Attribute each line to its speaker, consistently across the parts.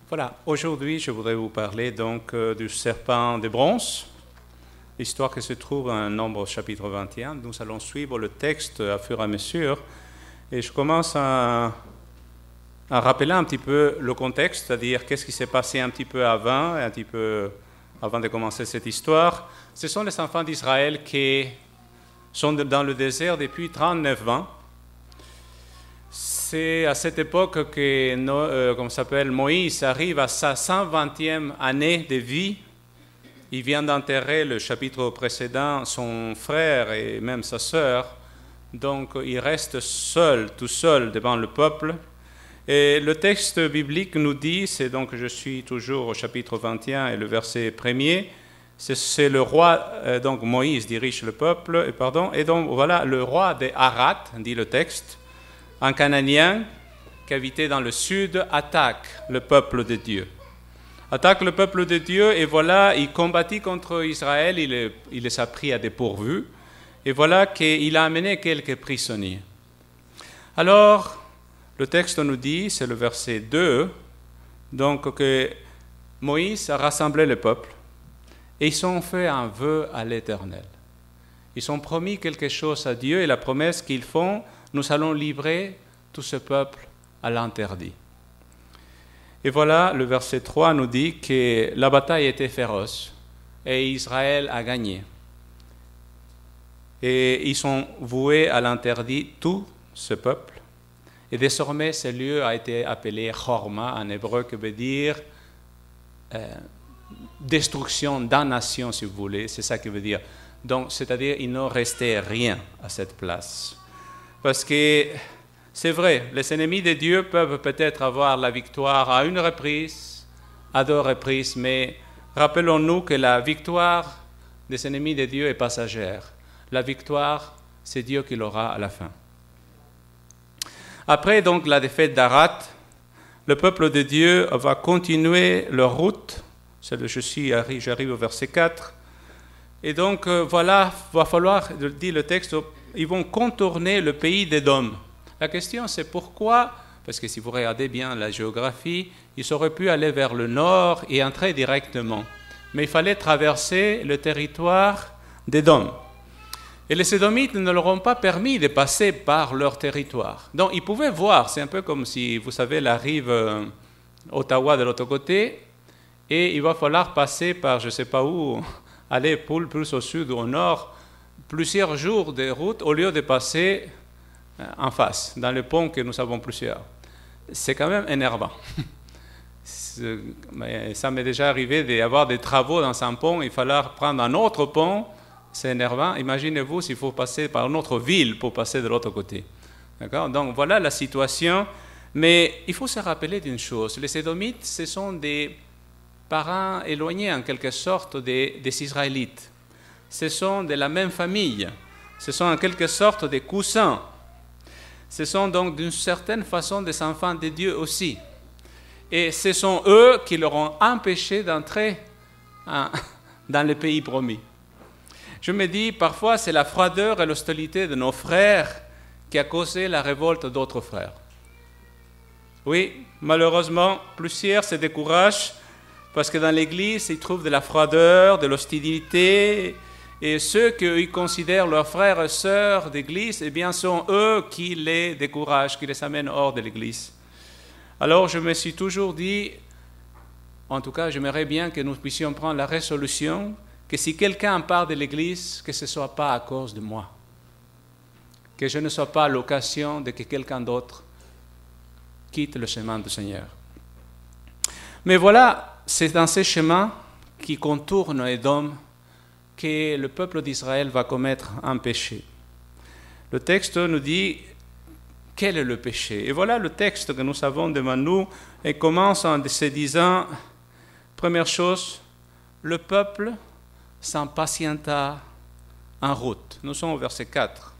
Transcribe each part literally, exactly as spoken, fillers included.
Speaker 1: Voilà, aujourd'hui je voudrais vous parler donc euh, du serpent de bronze, l'histoire qui se trouve en Nombre chapitre vingt et un. Nous allons suivre le texte à fur et à mesure et je commence à, à rappeler un petit peu le contexte, c'est-à-dire qu'est-ce qui s'est passé un petit peu avant, un petit peu avant de commencer cette histoire. Ce sont les enfants d'Israël qui sont dans le désert depuis trente-neuf ans. C'est à cette époque que euh, comme s'appelle, Moïse arrive à sa cent vingtième année de vie. Il vient d'enterrer le chapitre précédent son frère et même sa sœur. Donc il reste seul, tout seul devant le peuple. Et le texte biblique nous dit, c'est donc je suis toujours au chapitre vingt et un et le verset premier, c'est le roi, euh, donc Moïse dirige le peuple, et pardon, et donc voilà, le roi de Harat, dit le texte, un Cananéen qui habitait dans le sud, attaque le peuple de Dieu. Attaque le peuple de Dieu, et voilà, il combattit contre Israël, il, est, il les a pris à dépourvu, et voilà qu'il a amené quelques prisonniers. Alors, le texte nous dit, c'est le verset deux, donc que Moïse a rassemblé le peuple, et ils ont fait un vœu à l'Éternel. Ils ont promis quelque chose à Dieu, et la promesse qu'ils font, nous allons livrer tout ce peuple à l'interdit. Et voilà, le verset trois nous dit que la bataille était féroce et Israël a gagné. Et ils sont voués à l'interdit, tout ce peuple. Et désormais, ce lieu a été appelé Horma, en hébreu, qui veut dire euh, destruction, damnation, si vous voulez. C'est ça qui veut dire. Donc, c'est-à-dire, il ne restait rien à cette place. Parce que c'est vrai, les ennemis de Dieu peuvent peut-être avoir la victoire à une reprise, à deux reprises, mais rappelons-nous que la victoire des ennemis de Dieu est passagère. La victoire, c'est Dieu qui l'aura à la fin. Après donc la défaite d'Harat, le peuple de Dieu va continuer leur route. Je suis, j'arrive au verset quatre. Et donc euh, voilà, il va falloir, dit le texte, ils vont contourner le pays d'Édom. La question c'est pourquoi, parce que si vous regardez bien la géographie, ils auraient pu aller vers le nord et entrer directement. Mais il fallait traverser le territoire d'Édom. Et les Édomites ne leur ont pas permis de passer par leur territoire. Donc ils pouvaient voir, c'est un peu comme si, vous savez, la rive euh, Ottawa de l'autre côté, et il va falloir passer par je ne sais pas où, aller plus au sud ou au nord, plusieurs jours de route au lieu de passer en face, dans le pont que nous avons plusieurs. C'est quand même énervant. Ça m'est déjà arrivé d'avoir des travaux dans un pont, il fallait prendre un autre pont, c'est énervant. Imaginez-vous s'il faut passer par une autre ville pour passer de l'autre côté. D'accord ? Donc voilà la situation. Mais il faut se rappeler d'une chose, les Édomites, ce sont des parents éloignés en quelque sorte des, des Israélites. Ce sont de la même famille. Ce sont en quelque sorte des cousins. Ce sont donc d'une certaine façon des enfants de Dieu aussi. Et ce sont eux qui leur ont empêché d'entrer hein, dans le pays promis. Je me dis, parfois, c'est la froideur et l'hostilité de nos frères qui a causé la révolte d'autres frères. Oui, malheureusement, plusieurs se découragent parce que dans l'Église, ils trouvent de la froideur, de l'hostilité. Et ceux qu'ils considèrent leurs frères et sœurs d'Église, eh bien, sont eux qui les découragent, qui les amènent hors de l'Église. Alors, je me suis toujours dit, en tout cas, j'aimerais bien que nous puissions prendre la résolution que si quelqu'un part de l'Église, que ce ne soit pas à cause de moi. Que je ne sois pas l'occasion de que quelqu'un d'autre quitte le chemin du Seigneur. Mais voilà, c'est dans ces chemins qui contournent Édom que le peuple d'Israël va commettre un péché. Le texte nous dit quel est le péché. Et voilà le texte que nous avons devant nous et commence en se disant, première chose, le peuple s'impatienta en route. Nous sommes au verset quatre.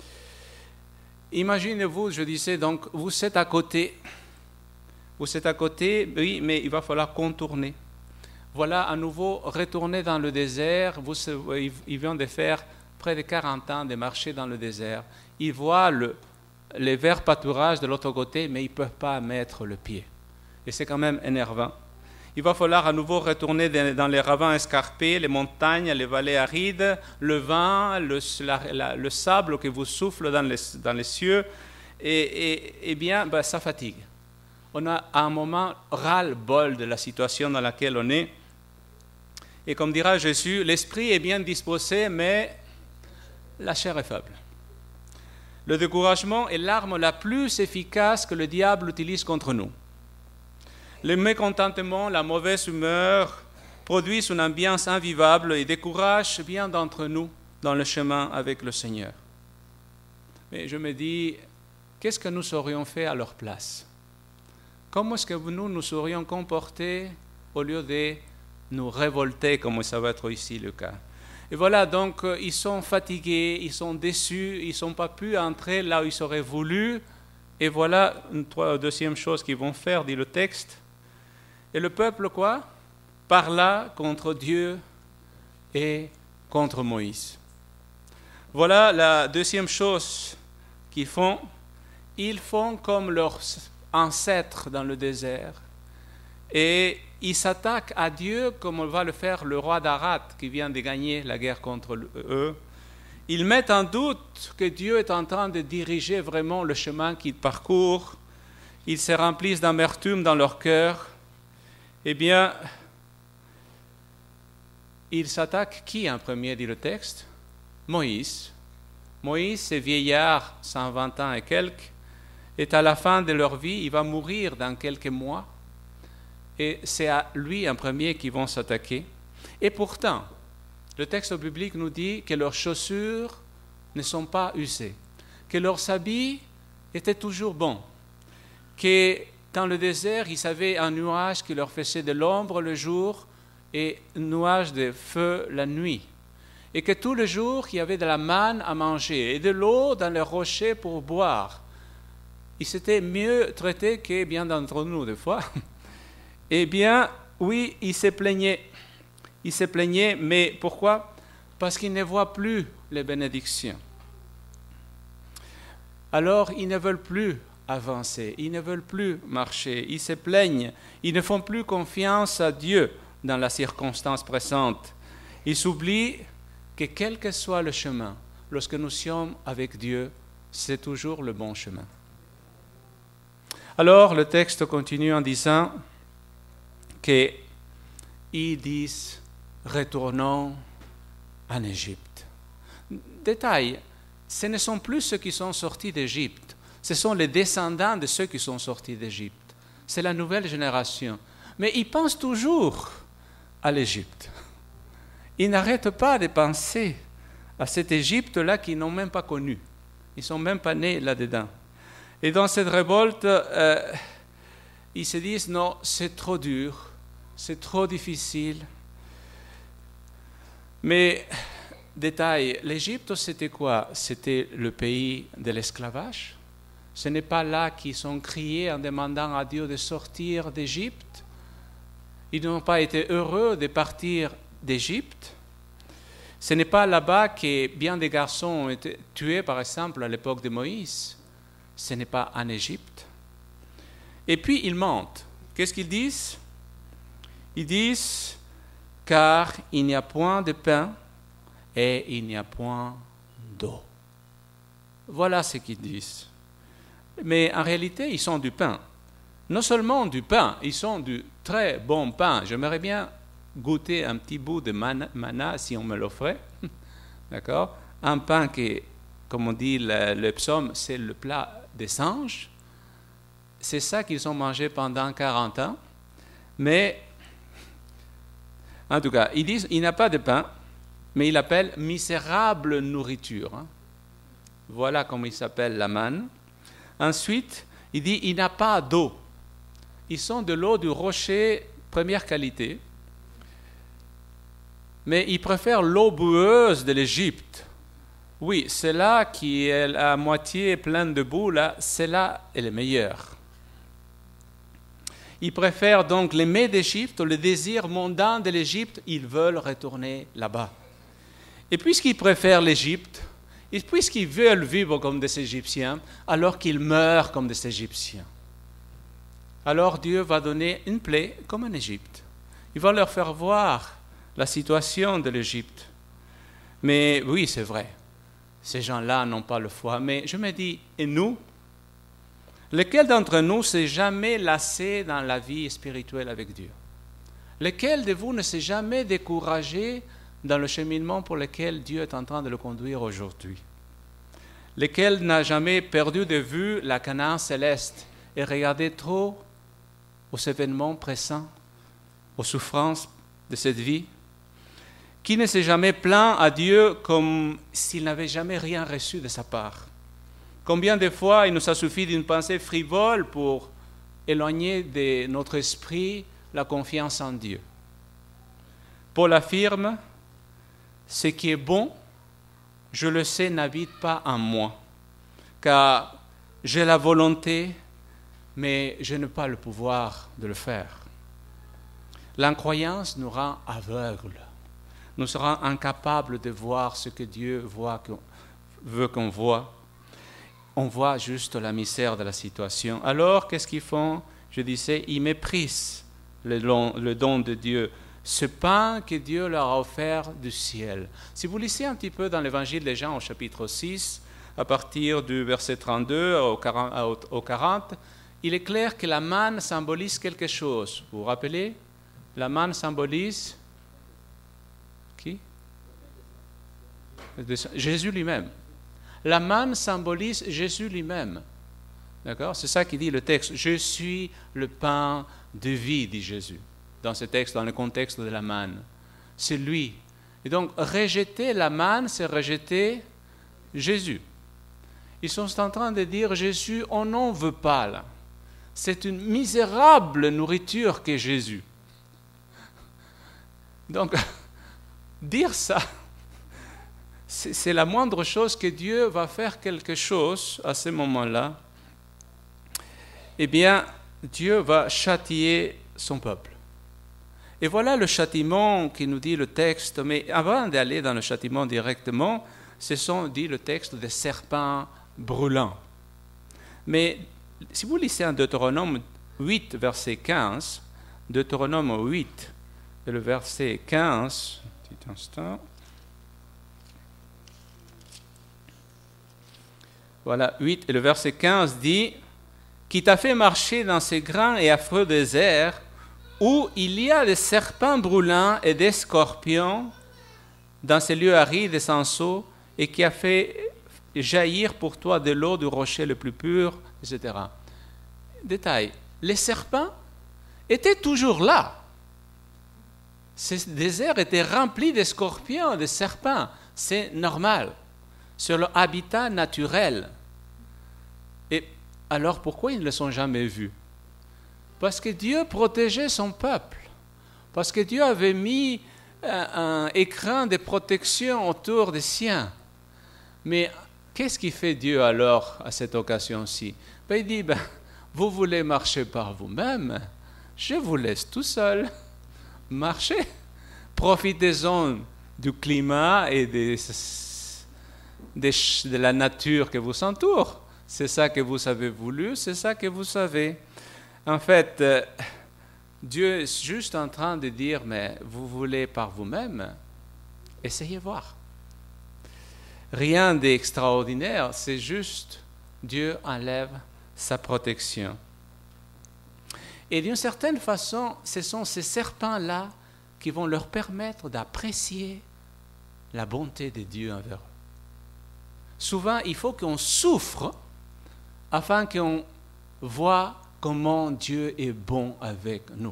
Speaker 1: Imaginez-vous, je disais donc, vous êtes à côté, vous êtes à côté, oui, mais il va falloir contourner. Voilà, à nouveau, retourner dans le désert. Vous, ils viennent de faire près de quarante ans de marcher dans le désert. Ils voient le, les verts pâturages de l'autre côté, mais ils ne peuvent pas mettre le pied. Et c'est quand même énervant. Il va falloir à nouveau retourner dans les ravins escarpés, les montagnes, les vallées arides, le vent, le, la, la, le sable qui vous souffle dans les, dans les cieux. Et, et, et bien, ben, ça fatigue. On a à un moment ras-le-bol de la situation dans laquelle on est. Et comme dira Jésus, l'esprit est bien disposé, mais la chair est faible. Le découragement est l'arme la plus efficace que le diable utilise contre nous. Le mécontentement, la mauvaise humeur produisent une ambiance invivable et découragent bien d'entre nous dans le chemin avec le Seigneur. Mais je me dis, qu'est-ce que nous aurions fait à leur place? Comment est-ce que nous nous serions comportés au lieu de nous révolter, comme ça va être ici le cas? Et voilà, donc, ils sont fatigués, ils sont déçus, ils n'ont pas pu entrer là où ils auraient voulu. Et voilà une deuxième chose qu'ils vont faire, dit le texte. Et le peuple, quoi? Parla contre Dieu et contre Moïse. Voilà la deuxième chose qu'ils font. Ils font comme leurs ancêtres dans le désert. Et ils s'attaquent à Dieu comme va le faire le roi d'Arad qui vient de gagner la guerre contre eux. Ils mettent en doute que Dieu est en train de diriger vraiment le chemin qu'ils parcourent. Ils se remplissent d'amertume dans leur cœur. Eh bien, ils s'attaquent qui en premier, dit le texte? Moïse. Moïse, c'est vieillard, cent vingt ans et quelques, et à la fin de leur vie, il va mourir dans quelques mois. Et c'est à lui en premier qu'ils vont s'attaquer. Et pourtant, le texte biblique nous dit que leurs chaussures ne sont pas usées, que leurs habits étaient toujours bons, que dans le désert, ils avaient un nuage qui leur faisait de l'ombre le jour et un nuage de feu la nuit. Et que tous les jours, il y avait de la manne à manger et de l'eau dans les rochers pour boire. Ils s'étaient mieux traités que bien d'entre nous, des fois. Eh bien, oui, ils se plaignaient. Ils se plaignaient, mais pourquoi? Parce qu'ils ne voient plus les bénédictions. Alors, ils ne veulent plus avancer, ils ne veulent plus marcher, ils se plaignent, ils ne font plus confiance à Dieu dans la circonstance présente. Ils s'oublient que quel que soit le chemin, lorsque nous sommes avec Dieu, c'est toujours le bon chemin. Alors, le texte continue en disant qu'ils disent « retournons en Égypte ». Détail, ce ne sont plus ceux qui sont sortis d'Égypte, ce sont les descendants de ceux qui sont sortis d'Égypte. C'est la nouvelle génération. Mais ils pensent toujours à l'Égypte. Ils n'arrêtent pas de penser à cette Égypte-là qu'ils n'ont même pas connue. Ils ne sont même pas nés là-dedans. Et dans cette révolte, euh, ils se disent « non, c'est trop dur, c'est trop difficile ». Mais, détail, l'Égypte, c'était quoi? C'était le pays de l'esclavage. Ce n'est pas là qu'ils ont crié en demandant à Dieu de sortir d'Égypte. Ils n'ont pas été heureux de partir d'Égypte. Ce n'est pas là-bas que bien des garçons ont été tués, par exemple, à l'époque de Moïse. Ce n'est pas en Égypte. Et puis, ils mentent. Qu'est-ce qu'ils disent? Ils disent, car il n'y a point de pain et il n'y a point d'eau. Voilà ce qu'ils disent. Mais en réalité, ils sont du pain. Non seulement du pain, ils sont du très bon pain. J'aimerais bien goûter un petit bout de mana, mana si on me l'offrait. D'accord? Un pain qui, comme on dit le, le psaume, c'est le plat des singes. C'est ça qu'ils ont mangé pendant quarante ans. Mais, en tout cas, ils disent, il n'y a pas de pain, mais ils l'appellent misérable nourriture. Hein? Voilà comment il s'appelle la manne. Ensuite, il dit, il n'y a pas d'eau. Ils sont de l'eau du rocher première qualité, mais ils préfèrent l'eau boueuse de l'Égypte. Oui, celle-là qui est à moitié pleine de boue, là, celle-là est la meilleure. Ils préfèrent donc les mets d'Égypte, le désir mondain de l'Égypte, ils veulent retourner là-bas. Et puisqu'ils préfèrent l'Égypte, et puisqu'ils veulent vivre comme des Égyptiens, alors qu'ils meurent comme des Égyptiens. Alors Dieu va donner une plaie comme en Égypte. Il va leur faire voir la situation de l'Égypte. Mais oui, c'est vrai, ces gens-là n'ont pas le foi. Mais je me dis, et nous? Lequel d'entre nous s'est jamais lassé dans la vie spirituelle avec Dieu? Lequel de vous ne s'est jamais découragé dans le cheminement pour lequel Dieu est en train de le conduire aujourd'hui? Lequel n'a jamais perdu de vue la Canaan céleste et regardé trop aux événements pressants, aux souffrances de cette vie? Qui ne s'est jamais plaint à Dieu comme s'il n'avait jamais rien reçu de sa part? Combien de fois il nous a suffi d'une pensée frivole pour éloigner de notre esprit la confiance en Dieu? Paul affirme, « Ce qui est bon, je le sais, n'habite pas en moi, car j'ai la volonté, mais je n'ai pas le pouvoir de le faire. » L'incroyance nous rend aveugles, nous serons incapables de voir ce que Dieu voit, veut qu'on voit. On voit juste la misère de la situation. Alors, qu'est-ce qu'ils font? Je disais, ils méprisent le don, le don de Dieu, ce pain que Dieu leur a offert du ciel. Si vous lisez un petit peu dans l'Évangile de Jean au chapitre six, à partir du verset trente-deux au quarante, il est clair que la manne symbolise quelque chose. Vous vous rappelez? La manne symbolise qui? Jésus lui-même. La manne symbolise Jésus lui-même. D'accord? C'est ça qui dit le texte. Je suis le pain de vie, dit Jésus, dans ce texte, dans le contexte de la manne. C'est lui. Et donc, rejeter la manne, c'est rejeter Jésus. Ils sont en train de dire, Jésus, on n'en veut pas là. C'est une misérable nourriture qu'est Jésus. Donc, dire ça, c'est la moindre chose que Dieu va faire quelque chose à ce moment-là. Eh bien, Dieu va châtier son peuple. Et voilà le châtiment qui nous dit le texte. Mais avant d'aller dans le châtiment directement, ce sont, dit le texte, des serpents brûlants. Mais si vous lisez en Deutéronome huit, verset quinze, Deutéronome huit, et le verset quinze, un petit instant. Voilà, huit, et le verset quinze dit « Qui t'a fait marcher dans ces grands et affreux déserts, où il y a des serpents brûlants et des scorpions, dans ces lieux arides et sans eau, et qui a fait jaillir pour toi de l'eau du rocher le plus pur, et cetera » Détail, les serpents étaient toujours là. Ces déserts étaient remplis de scorpions, de serpents. C'est normal. C'est leur habitat naturel. Et alors pourquoi ils ne les ont jamais vus? Parce que Dieu protégeait son peuple. Parce que Dieu avait mis un, un écran de protection autour des siens. Mais qu'est-ce qui fait Dieu alors à cette occasion-ci? Ben, il dit, ben, vous voulez marcher par vous-même, je vous laisse tout seul. Marchez. Profitez-en du climat et des, des, de la nature qui vous entoure. C'est ça que vous avez voulu, c'est ça que vous savez. En fait, euh, Dieu est juste en train de dire, mais vous voulez par vous-même, essayez voir. Rien d'extraordinaire, c'est juste Dieu enlève sa protection. Et d'une certaine façon, ce sont ces serpents-là qui vont leur permettre d'apprécier la bonté de Dieu envers eux. Souvent, il faut qu'on souffre afin qu'on voit comment Dieu est bon avec nous.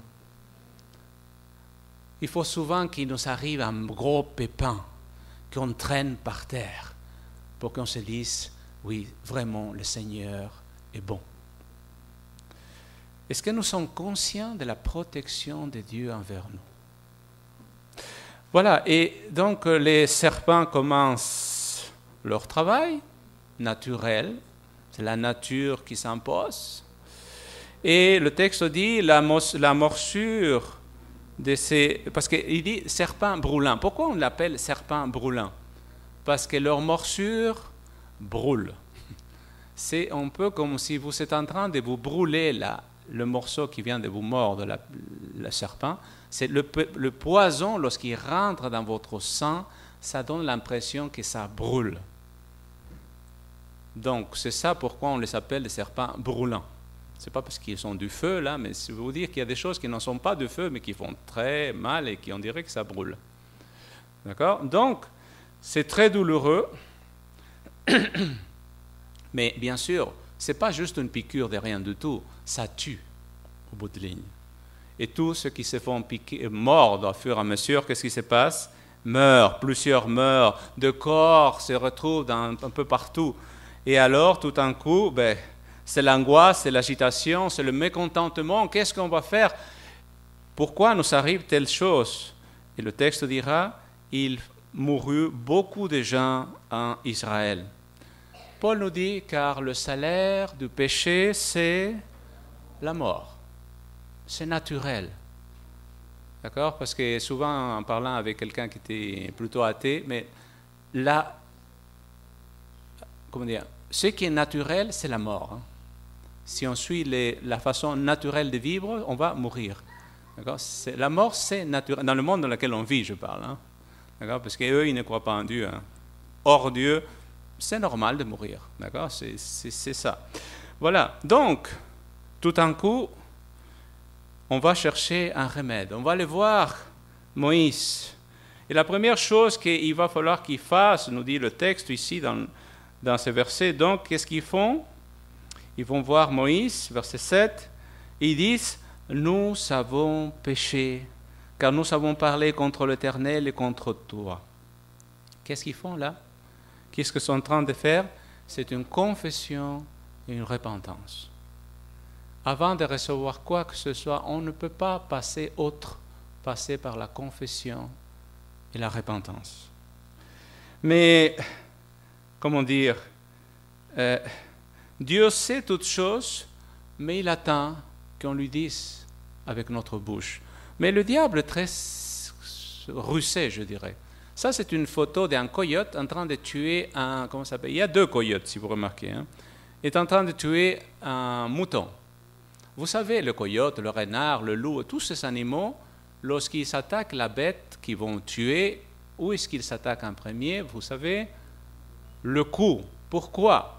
Speaker 1: Il faut souvent qu'il nous arrive un gros pépin qu'on traîne par terre pour qu'on se dise, oui, vraiment, le Seigneur est bon. Est-ce que nous sommes conscients de la protection de Dieu envers nous? Voilà, et donc les serpents commencent leur travail naturel, c'est la nature qui s'impose. Et le texte dit la, mos- la morsure de ces... Parce qu'il dit serpent brûlant. Pourquoi on l'appelle serpent brûlant? Parce que leur morsure brûle. C'est un peu comme si vous êtes en train de vous brûler là. Le morceau qui vient de vous mordre, la, le serpent, c'est le, le poison, lorsqu'il rentre dans votre sang, ça donne l'impression que ça brûle. Donc, c'est ça pourquoi on les appelle les serpents brûlants. Ce n'est pas parce qu'ils sont du feu, là, mais c'est vous dire qu'il y a des choses qui n'en sont pas du feu, mais qui font très mal et qui, on dirait que ça brûle. D'accord? Donc, c'est très douloureux. Mais bien sûr, ce n'est pas juste une piqûre de rien du tout. Ça tue au bout de ligne. Et tous ceux qui se font piquer, mordre au fur et à mesure, qu'est-ce qui se passe? Meurent, plusieurs meurent, de corps se retrouvent dans, un peu partout. Et alors, tout d'un coup, ben, c'est l'angoisse, c'est l'agitation, c'est le mécontentement. Qu'est-ce qu'on va faire? Pourquoi nous arrive telle chose? Et le texte dira, il mourut beaucoup de gens en Israël. Paul nous dit, car le salaire du péché, c'est la mort. C'est naturel. D'accord? Parce que souvent, en parlant avec quelqu'un qui était plutôt athée, mais là, comment dire, ce qui est naturel, c'est la mort. Hein. Si on suit les, la façon naturelle de vivre, on va mourir. D'accord? C'est, la mort, c'est naturel. Dans le monde dans lequel on vit, je parle. Hein. D'accord? Parce qu'eux, ils ne croient pas en Dieu. Hein. Hors Dieu, c'est normal de mourir. D'accord? C'est, c'est, c'est ça. Voilà. Donc, tout d'un coup, on va chercher un remède. On va aller voir Moïse. Et la première chose qu'il va falloir qu'il fasse, nous dit le texte ici dans, dans ce verset, donc, qu'est-ce qu'ils font? Ils vont voir Moïse, verset sept, et ils disent, nous avons péché, car nous avons parlé contre l'Éternel et contre toi. Qu'est-ce qu'ils font là? Qu'est-ce qu'ils sont en train de faire? C'est une confession et une repentance. Avant de recevoir quoi que ce soit, on ne peut pas passer autre, passer par la confession et la repentance. Mais, comment dire, euh, Dieu sait toutes choses, mais il attend qu'on lui dise avec notre bouche. Mais le diable est très rusé, je dirais. Ça, c'est une photo d'un coyote en train de tuer un... Comment ça s'appelle? Il y a deux coyotes, si vous remarquez. Hein. Il est en train de tuer un mouton. Vous savez, le coyote, le renard, le loup, tous ces animaux, lorsqu'ils s'attaquent la bête qu'ils vont tuer, où est-ce qu'ils s'attaquent en premier? Vous savez, le cou. Pourquoi?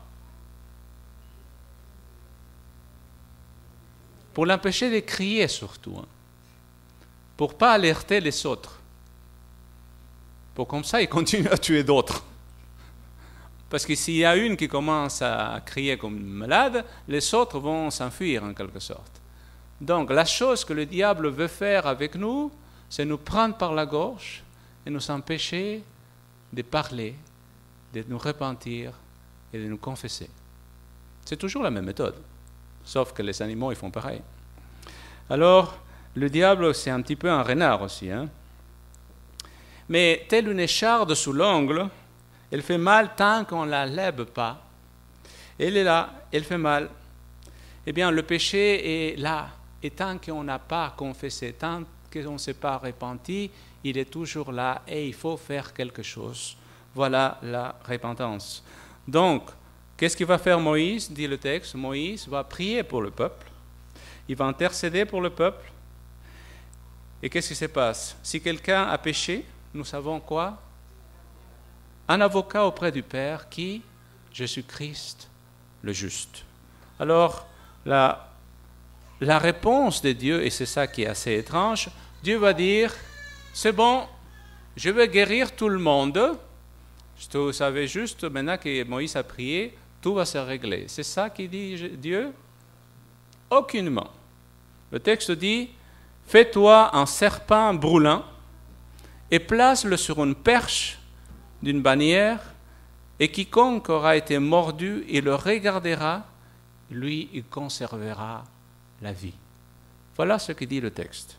Speaker 1: Pour l'empêcher de crier surtout. Hein. Pour ne pas alerter les autres. Pour comme ça, ils continuent à tuer d'autres. Parce que s'il y a une qui commence à crier comme une malade, les autres vont s'enfuir en quelque sorte. Donc la chose que le diable veut faire avec nous, c'est nous prendre par la gorge et nous empêcher de parler, de nous repentir et de nous confesser. C'est toujours la même méthode, sauf que les animaux ils font pareil. Alors, le diable c'est un petit peu un renard aussi. Hein? Mais telle une écharde sous l'ongle, elle fait mal tant qu'on ne la lève pas. Elle est là, elle fait mal. Eh bien, le péché est là. Et tant qu'on n'a pas confessé, tant qu'on ne s'est pas repenti, il est toujours là et il faut faire quelque chose. Voilà la repentance. Donc, qu'est-ce qu'il va faire Moïse, dit le texte? Moïse va prier pour le peuple. Il va intercéder pour le peuple. Et qu'est-ce qui se passe? Si quelqu'un a péché, nous savons quoi? Un avocat auprès du Père qui? Jésus-Christ, le juste. Alors, la, la réponse de Dieu, et c'est ça qui est assez étrange, Dieu va dire, c'est bon, je vais guérir tout le monde. Vous savez juste, maintenant que Moïse a prié, tout va se régler. C'est ça qui dit Dieu? Aucunement. Le texte dit, fais-toi un serpent brûlant et place-le sur une perche d'une bannière, et quiconque aura été mordu et le regardera, lui, il conservera la vie. Voilà ce que dit le texte.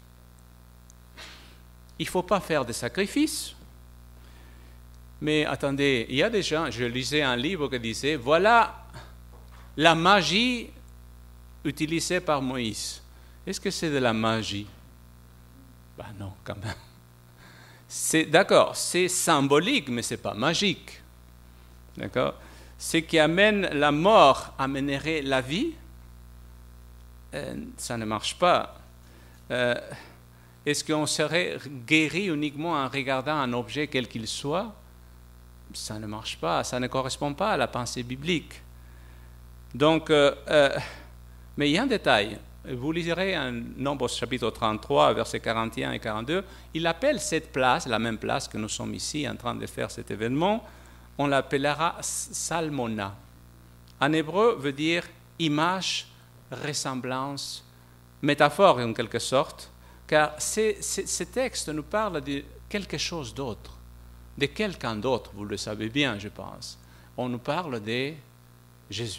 Speaker 1: Il ne faut pas faire de sacrifices, mais attendez, il y a des gens, je lisais un livre qui disait, voilà la magie utilisée par Moïse. Est-ce que c'est de la magie? Ben non, quand même. C'est, d'accord, c'est symbolique, mais ce n'est pas magique. D'accord? Ce qui amène la mort amènerait la vie, euh, ça ne marche pas. euh, est-ce qu'on serait guéri uniquement en regardant un objet quel qu'il soit? Ça ne marche pas, ça ne correspond pas à la pensée biblique. Donc, euh, euh, mais il y a un détail. Vous lirez en Nombres chapitre trente-trois, versets quarante et un et quarante-deux, il appelle cette place, la même place que nous sommes ici en train de faire cet événement, on l'appellera Salmona. En hébreu, veut dire image, ressemblance, métaphore en quelque sorte, car ces, ces, ces textes nous parlent de quelque chose d'autre, de quelqu'un d'autre, vous le savez bien, je pense. On nous parle de Jésus.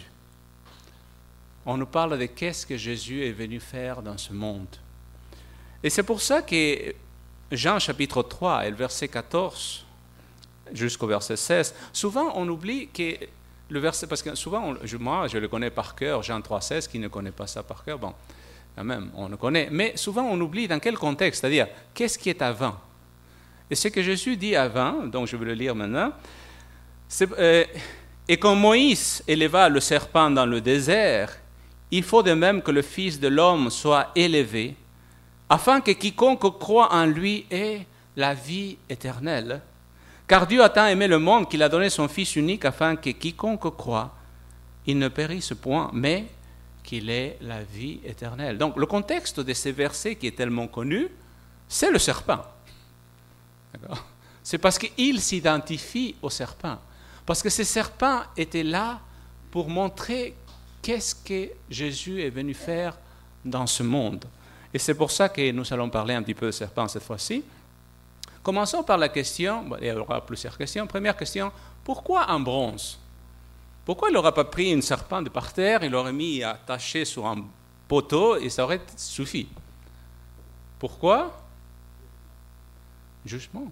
Speaker 1: On nous parle de qu'est-ce que Jésus est venu faire dans ce monde. Et c'est pour ça que Jean chapitre trois, et le verset quatorze jusqu'au verset seize, souvent on oublie que le verset, parce que souvent, on, je, moi je le connais par cœur, Jean trois, seize, qui ne connaît pas ça par cœur, bon, quand même, on le connaît, mais souvent on oublie dans quel contexte, c'est-à-dire, qu'est-ce qui est avant? Et ce que Jésus dit avant, donc je vais le lire maintenant, c'est, euh, et quand Moïse éleva le serpent dans le désert, il faut de même que le Fils de l'homme soit élevé, afin que quiconque croit en lui ait la vie éternelle. Car Dieu a tant aimé le monde qu'il a donné son Fils unique, afin que quiconque croit, il ne périsse point, mais qu'il ait la vie éternelle. Donc le contexte de ces versets qui est tellement connu, c'est le serpent. D'accord? C'est parce qu'il s'identifie au serpent. Parce que ce serpent était là pour montrer qu'est-ce que Jésus est venu faire dans ce monde. Et c'est pour ça que nous allons parler un petit peu de serpent cette fois-ci. Commençons par la question, bon, il y aura plusieurs questions. Première question, pourquoi en bronze? Pourquoi il n'aurait pas pris une serpent de par terre, il l'aurait mis attaché sur un poteau et ça aurait suffi? Pourquoi? Jugement.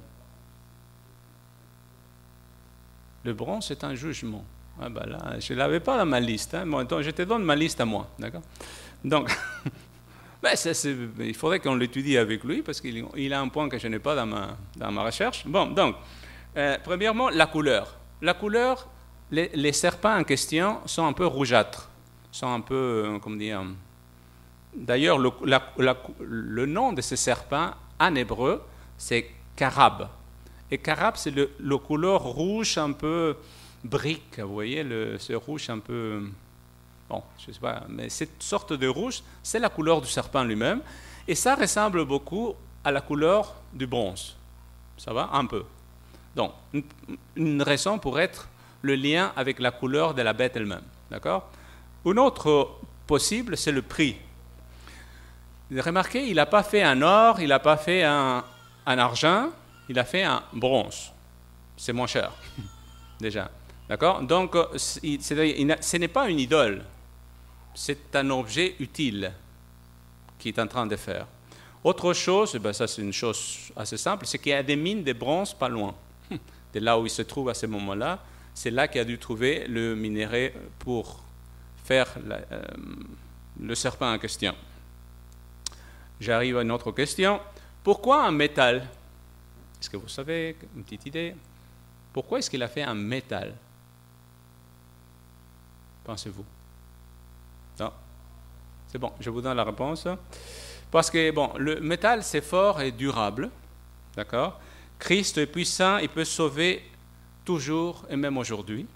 Speaker 1: Le bronze est un jugement. Ah ben là, je ne l'avais pas dans ma liste. Hein. Bon, donc je te donne ma liste à moi. D'accord? Donc, ben c'est, c'est, il faudrait qu'on l'étudie avec lui parce qu'il il a un point que je n'ai pas dans ma, dans ma recherche. Bon, donc, euh, premièrement, la couleur. La couleur, les, les serpents en question sont un peu rougeâtres. Sont un peu, euh, comment dire... D'ailleurs, le, la, la, le nom de ces serpents, en hébreu, c'est carab. Et carab, c'est le, le couleur rouge un peu brique, vous voyez, le, ce rouge un peu... Bon, je ne sais pas, mais cette sorte de rouge, c'est la couleur du serpent lui-même. Et ça ressemble beaucoup à la couleur du bronze. Ça va? Un peu. Donc, une, une raison pour être le lien avec la couleur de la bête elle-même. D'accord? Une autre possible, c'est le prix. Remarquez, il n'a pas fait un or, il n'a pas fait un, un argent, il a fait un bronze. C'est moins cher, déjà. D'accord? Donc, c'est, ce n'est pas une idole. C'est un objet utile qu'il est en train de faire. Autre chose, ben ça c'est une chose assez simple, c'est qu'il y a des mines de bronze pas loin. De là où il se trouve à ce moment-là, c'est là qu'il a dû trouver le minerai pour faire la, euh, le serpent en question. J'arrive à une autre question. Pourquoi un métal? Est-ce que vous savez, une petite idée? Pourquoi est-ce qu'il a fait un métal? Pensez-vous? Non? C'est bon, je vous donne la réponse. Parce que, bon, le métal, c'est fort et durable. D'accord? Christ est puissant, il peut sauver toujours et même aujourd'hui.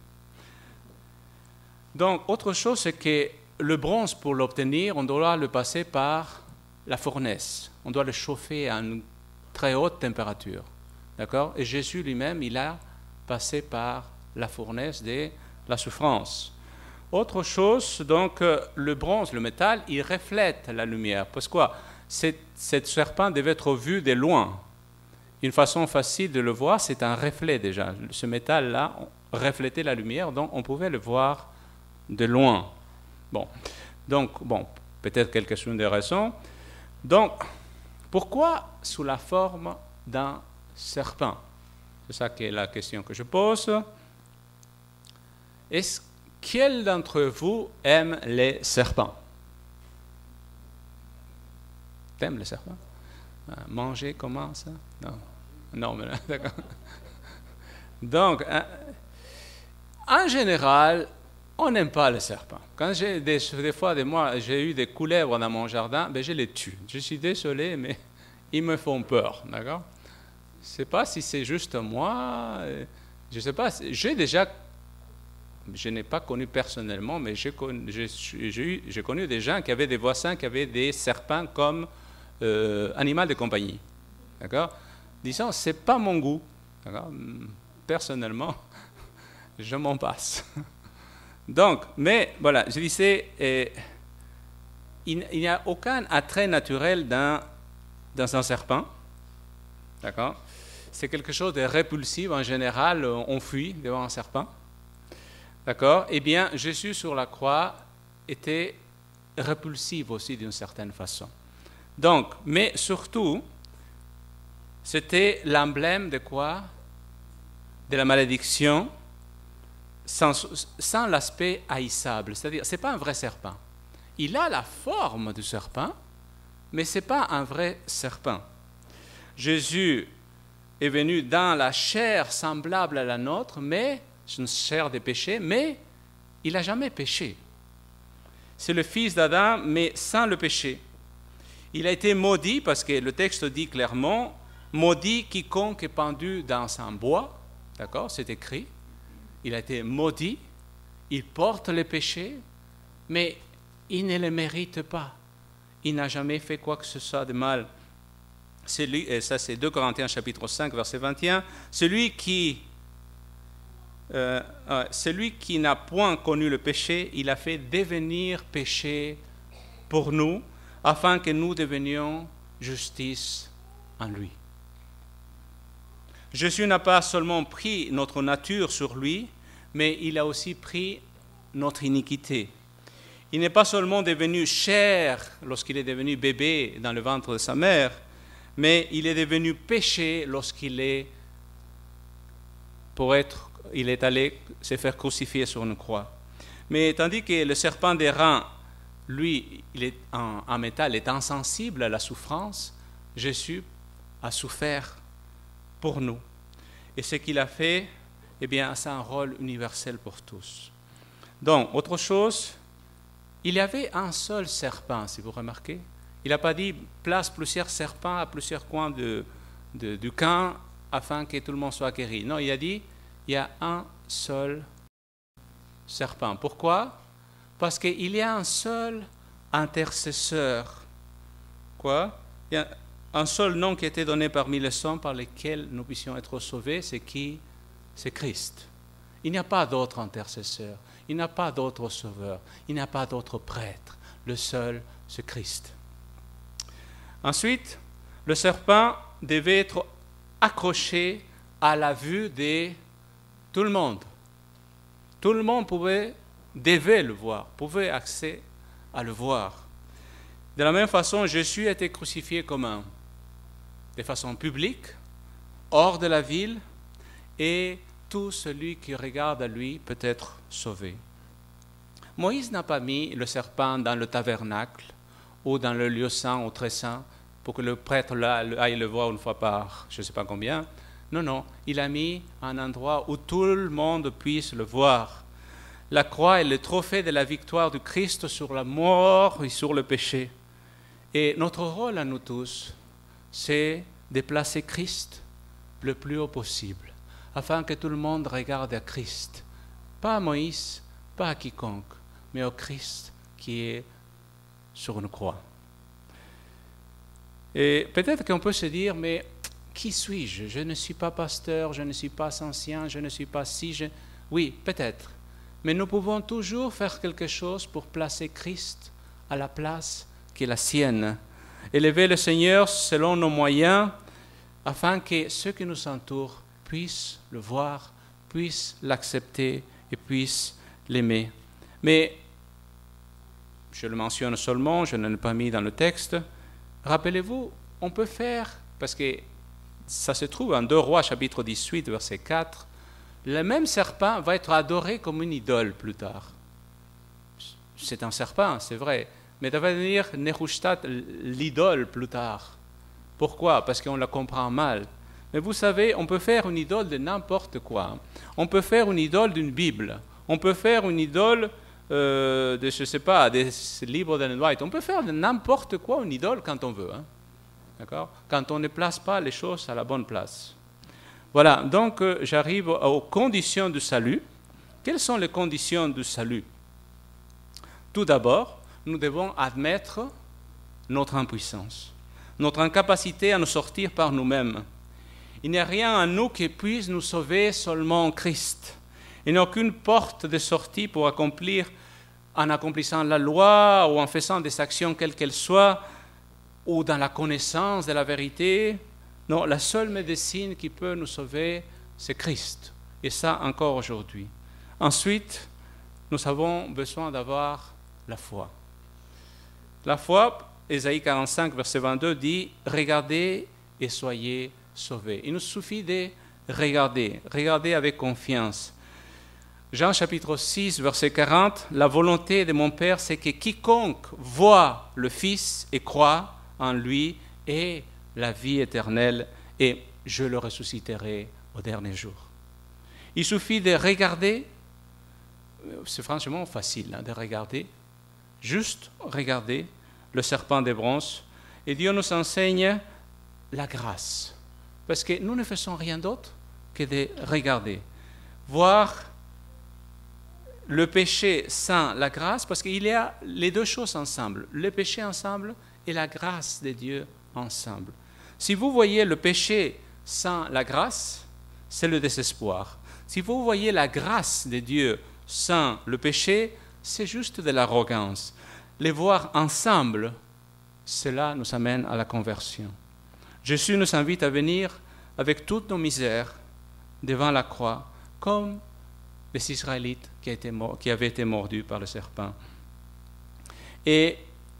Speaker 1: Donc, autre chose, c'est que le bronze, pour l'obtenir, on doit le passer par la fournaise. On doit le chauffer à une très haute température. D'accord? Et Jésus lui-même, il a passé par la fournaise de la souffrance. Autre chose, donc, le bronze, le métal, il reflète la lumière. Parce que quoi? Cet serpent devait être vu de loin. Une façon facile de le voir, c'est un reflet déjà. Ce métal-là reflétait la lumière, donc on pouvait le voir de loin. Bon, donc, bon, peut-être quelques-unes des raisons. Donc, pourquoi sous la forme d'un serpent? C'est ça qui est la question que je pose. Est-ce Quel d'entre vous aime les serpents? T'aimes les serpents? Manger comment ça? Non, non, mais d'accord. Donc, en général, on n'aime pas les serpents. Quand j'ai des, des fois, des mois, j'ai eu des couleuvres dans mon jardin, ben je les tue. Je suis désolé, mais ils me font peur, d'accord? Je ne sais pas si c'est juste moi, je ne sais pas, j'ai déjà, je n'ai pas connu personnellement, mais j'ai connu, j'ai, j'ai, j'ai connu des gens qui avaient des voisins qui avaient des serpents comme euh, animal de compagnie, d'accord? Disons, ce n'est pas mon goût, d'accord? Personnellement, je m'en passe. Donc, mais voilà, je disais, eh, il, il n'y a aucun attrait naturel dans, dans un serpent, d'accord? C'est quelque chose de répulsif en général, on fuit devant un serpent, d'accord? Eh bien, Jésus sur la croix était répulsif aussi d'une certaine façon. Donc, mais surtout, c'était l'emblème de quoi? De la malédiction, sans, sans l'aspect haïssable. C'est-à-dire, ce n'est pas un vrai serpent. Il a la forme du serpent, mais ce n'est pas un vrai serpent. Jésus est venu dans la chair semblable à la nôtre, mais c'est une chair de péché, mais il n'a jamais péché. C'est le fils d'Adam, mais sans le péché. Il a été maudit, parce que le texte dit clairement, maudit quiconque est pendu dans un bois, d'accord, c'est écrit. Il a été maudit, il porte le péché, mais il ne le mérite pas. Il n'a jamais fait quoi que ce soit de mal. Celui, et ça c'est deux Corinthiens chapitre cinq, verset vingt et un, celui qui, euh, euh, celui qui n'a point connu le péché, il a fait devenir péché pour nous, afin que nous devenions justice en lui. Jésus n'a pas seulement pris notre nature sur lui, mais il a aussi pris notre iniquité. Il n'est pas seulement devenu chair lorsqu'il est devenu bébé dans le ventre de sa mère, mais il est devenu péché lorsqu'il est, pour être, il est allé se faire crucifier sur une croix. Mais tandis que le serpent d'airain, lui, il est en, en métal, est insensible à la souffrance, Jésus a souffert pour nous. Et ce qu'il a fait, eh bien, c'est un rôle universel pour tous. Donc, autre chose, il y avait un seul serpent, si vous remarquez. Il n'a pas dit place plusieurs serpents à plusieurs coins de, de, du camp afin que tout le monde soit guéri. Non, il a dit il y a un seul serpent. Pourquoi? Parce qu'il y a un seul intercesseur. Quoi? Il y a un seul nom qui a été donné parmi les hommes par lesquels nous puissions être sauvés, c'est qui? C'est Christ. Il n'y a pas d'autre intercesseur, il n'y a pas d'autre sauveur, il n'y a pas d'autre prêtre. Le seul, c'est Christ. Ensuite, le serpent devait être accroché à la vue de tout le monde. Tout le monde pouvait, devait le voir, pouvait accéder à le voir. De la même façon, Jésus a été crucifié comment? De façon publique, hors de la ville, et tout celui qui regarde à lui peut être sauvé. Moïse n'a pas mis le serpent dans le tabernacle ou dans le lieu saint ou très saint pour que le prêtre aille le voir une fois par je ne sais pas combien. Non, non, il a mis un endroit où tout le monde puisse le voir. La croix est le trophée de la victoire du Christ sur la mort et sur le péché. Et notre rôle à nous tous, c'est de placer Christ le plus haut possible, afin que tout le monde regarde à Christ. Pas à Moïse, pas à quiconque, mais au Christ qui est sur une croix. Et peut-être qu'on peut se dire, mais qui suis-je? Je ne suis pas pasteur, je ne suis pas ancien, je ne suis pas si... Je... Oui, peut-être. Mais nous pouvons toujours faire quelque chose pour placer Christ à la place qui est la sienne. Élever le Seigneur selon nos moyens, afin que ceux qui nous entourent puissent le voir, puissent l'accepter et puissent l'aimer. Mais, je le mentionne seulement, je ne l'ai pas mis dans le texte, rappelez-vous, on peut faire, parce que ça se trouve en deux Rois, chapitre dix-huit, verset quatre, le même serpent va être adoré comme une idole plus tard. C'est un serpent, c'est vrai, mais ça va devenir Nehushtat, l'idole plus tard. Pourquoi? Parce qu'on la comprend mal. Mais vous savez, on peut faire une idole de n'importe quoi. On peut faire une idole d'une Bible. On peut faire une idole euh, de, je ne sais pas, des livres d'Ellen White. On peut faire n'importe quoi une idole quand on veut. Hein. D'accord ? Quand on ne place pas les choses à la bonne place. Voilà, donc euh, j'arrive aux conditions du salut. Quelles sont les conditions du salut? Tout d'abord, nous devons admettre notre impuissance, notre incapacité à nous sortir par nous-mêmes. Il n'y a rien en nous qui puisse nous sauver, seulement en Christ. Il n'y a aucune porte de sortie pour accomplir, en accomplissant la loi ou en faisant des actions quelles qu'elles soient, ou dans la connaissance de la vérité. Non, la seule médecine qui peut nous sauver, c'est Christ. Et ça encore aujourd'hui. Ensuite, nous avons besoin d'avoir la foi. La foi, Ésaïe quarante-cinq, verset vingt-deux, dit « Regardez et soyez sauvés ». Il nous suffit de regarder, regarder avec confiance. Jean chapitre six, verset quarante, « La volonté de mon Père, c'est que quiconque voit le Fils et croit en lui ait la vie éternelle, et je le ressusciterai au dernier jour. » Il suffit de regarder, c'est franchement facile hein, de regarder, juste regarder le serpent de bronze, et Dieu nous enseigne la grâce, parce que nous ne faisons rien d'autre que de regarder, voir le péché sans la grâce, parce qu'il y a les deux choses ensemble, le péché ensemble et la grâce de Dieu ensemble. Si vous voyez le péché sans la grâce, c'est le désespoir. Si vous voyez la grâce de Dieu sans le péché, c'est juste de l'arrogance. Les voir ensemble, cela nous amène à la conversion. Jésus nous invite à venir avec toutes nos misères devant la croix, comme les Israélites qui, étaient morts, qui avaient été mordus par le serpent. Et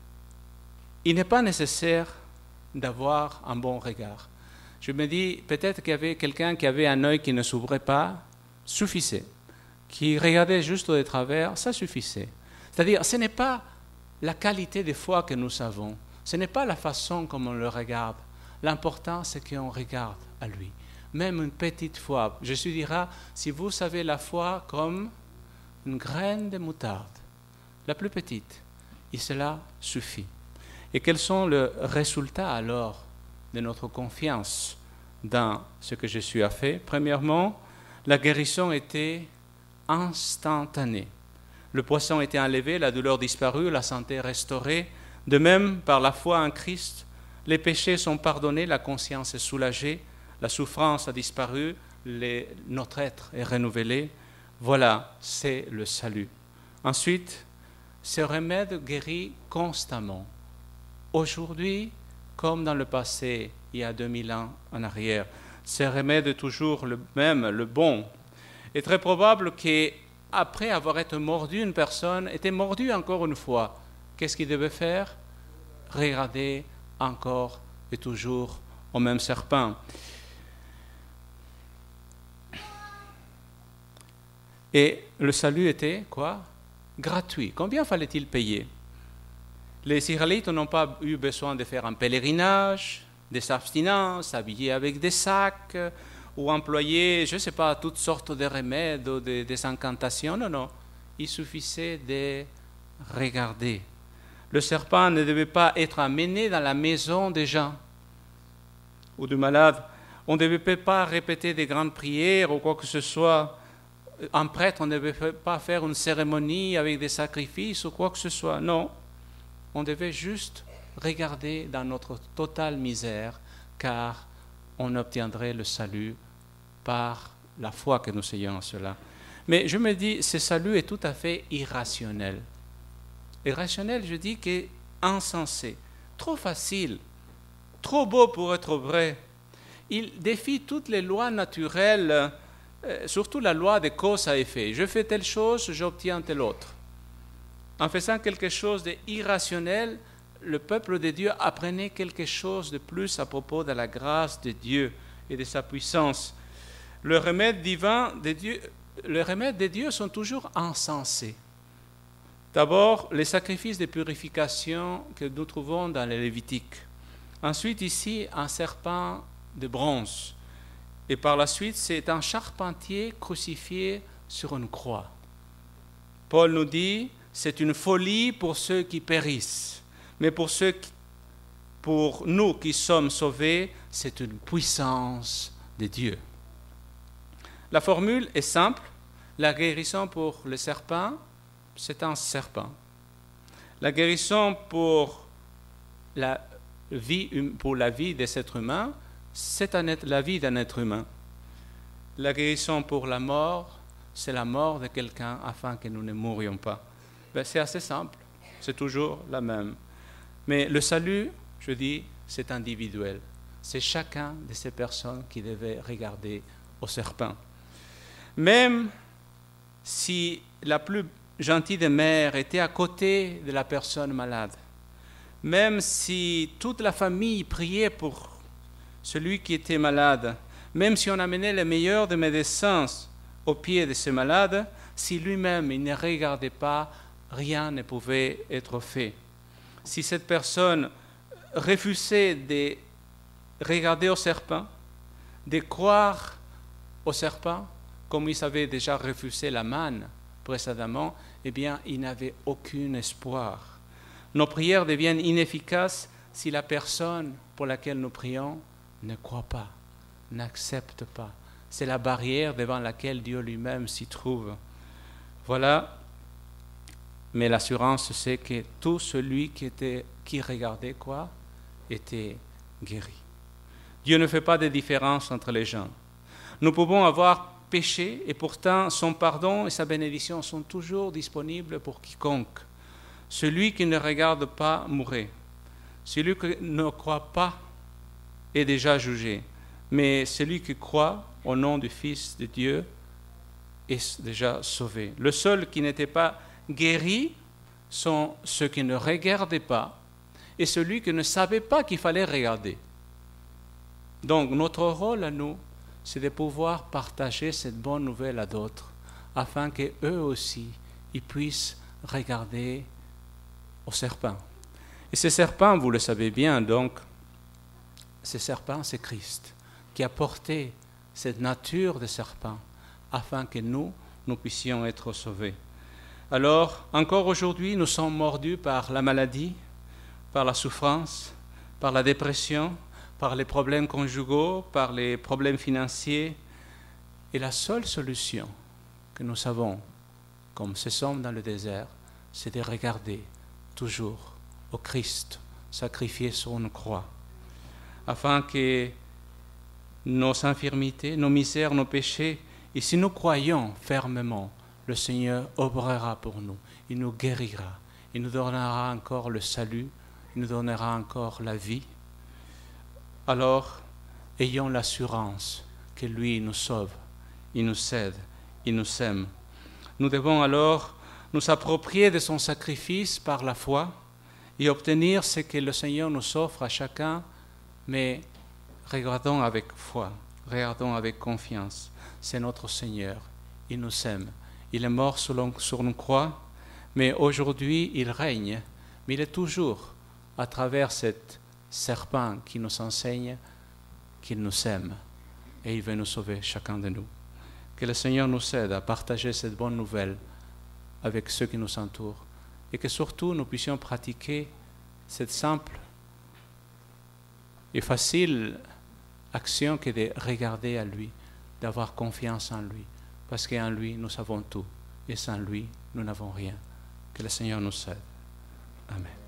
Speaker 1: il n'est pas nécessaire d'avoir un bon regard. Je me dis, peut-être qu'il y avait quelqu'un qui avait un œil qui ne s'ouvrait pas, suffisait. Qui regardait juste de travers, ça suffisait. C'est-à-dire, ce n'est pas la qualité de foi que nous avons, ce n'est pas la façon comme on le regarde. L'important, c'est qu'on regarde à lui. Même une petite foi. Jésus dira, si vous savez la foi comme une graine de moutarde, la plus petite, et cela suffit. Et quels sont les résultats alors de notre confiance dans ce que Jésus a fait? Premièrement, la guérison était instantanée. Le poisson était enlevé, la douleur disparue, la santé restaurée. De même, par la foi en Christ, les péchés sont pardonnés, la conscience est soulagée, la souffrance a disparu, les, notre être est renouvelé. Voilà, c'est le salut. Ensuite, ce remède guérit constamment. Aujourd'hui, comme dans le passé, il y a deux mille ans en arrière, ce remède est toujours le même, le bon. Il est très probable qu'après avoir été mordu, une personne était mordue encore une fois. Qu'est-ce qu'il devait faire? Regarder encore et toujours au même serpent. Et le salut était quoi? Gratuit. Combien fallait-il payer? Les Israélites n'ont pas eu besoin de faire un pèlerinage, des abstinences, s'habiller avec des sacs, ou employer, je ne sais pas, toutes sortes de remèdes ou de, des incantations. Non, non. Il suffisait de regarder. Le serpent ne devait pas être amené dans la maison des gens ou du malade. On ne devait pas répéter des grandes prières ou quoi que ce soit. Un prêtre, on ne devait pas faire une cérémonie avec des sacrifices ou quoi que ce soit. Non. On devait juste regarder dans notre totale misère, car on obtiendrait le salut par la foi que nous ayons en cela. Mais je me dis, ce salut est tout à fait irrationnel. Irrationnel, je dis, que insensé, trop facile, trop beau pour être vrai. Il défie toutes les lois naturelles, euh, surtout la loi de cause à effet. Je fais telle chose, j'obtiens telle autre. En faisant quelque chose d'irrationnel, le peuple de Dieu apprenait quelque chose de plus à propos de la grâce de Dieu et de sa puissance. Le remède divin de Dieu, les remèdes de Dieu sont toujours insensés. D'abord, les sacrifices de purification que nous trouvons dans les Lévitiques. Ensuite, ici, un serpent de bronze. Et par la suite, c'est un charpentier crucifié sur une croix. Paul nous dit, c'est une folie pour ceux qui périssent, mais pour, ceux qui, pour nous qui sommes sauvés, c'est une puissance de Dieu. La formule est simple, la guérison pour le serpent, c'est un serpent. La guérison pour la vie, pour la vie des êtres humains, c'est la vie d'un être humain. La guérison pour la mort, c'est la mort de quelqu'un afin que nous ne mourions pas. Ben, c'est assez simple, c'est toujours la même. Mais le salut, je dis, c'est individuel. C'est chacun de ces personnes qui devait regarder au serpent. Même si la plus gentille des mères était à côté de la personne malade, même si toute la famille priait pour celui qui était malade, même si on amenait les meilleurs des médecins au pied de ce malade, si lui-même il ne regardait pas, rien ne pouvait être fait. Si cette personne refusait de regarder au serpent, de croire au serpent, comme ils avaient déjà refusé la manne précédemment, eh bien, il n'avait aucun espoir. Nos prières deviennent inefficaces si la personne pour laquelle nous prions ne croit pas, n'accepte pas. C'est la barrière devant laquelle Dieu lui-même s'y trouve. Voilà. Mais l'assurance, c'est que tout celui qui, était, qui regardait quoi, était guéri. Dieu ne fait pas de différence entre les gens. Nous pouvons avoir péché et pourtant son pardon et sa bénédiction sont toujours disponibles pour quiconque. Celui qui ne regarde pas mourrait. Celui qui ne croit pas est déjà jugé. Mais celui qui croit au nom du Fils de Dieu est déjà sauvé. Le seul qui n'était pas guéri sont ceux qui ne regardaient pas et celui qui ne savait pas qu'il fallait regarder. Donc notre rôle à nous, c'est de pouvoir partager cette bonne nouvelle à d'autres afin qu'eux aussi, ils puissent regarder au serpent. Et ce serpent, vous le savez bien, donc, ce serpent, c'est Christ qui a porté cette nature de serpent afin que nous, nous puissions être sauvés. Alors, encore aujourd'hui, nous sommes mordus par la maladie, par la souffrance, par la dépression, par les problèmes conjugaux, par les problèmes financiers. Et la seule solution que nous avons, comme ce sommes dans le désert, c'est de regarder toujours au Christ sacrifié sur une croix, afin que nos infirmités, nos misères, nos péchés, et si nous croyons fermement, le Seigneur œuvrera pour nous, il nous guérira, il nous donnera encore le salut, il nous donnera encore la vie. Alors, ayons l'assurance que lui nous sauve, il nous aide, il nous aime. Nous devons alors nous approprier de son sacrifice par la foi et obtenir ce que le Seigneur nous offre à chacun, mais regardons avec foi, regardons avec confiance. C'est notre Seigneur, il nous aime. Il est mort sur une croix, mais aujourd'hui il règne, mais il est toujours à travers cet serpent qui nous enseigne qu'il nous aime et il veut nous sauver chacun de nous. Que le Seigneur nous aide à partager cette bonne nouvelle avec ceux qui nous entourent et que surtout nous puissions pratiquer cette simple et facile action que de regarder à lui, d'avoir confiance en lui, parce qu'en lui nous avons tout et sans lui nous n'avons rien. Que le Seigneur nous aide. Amen.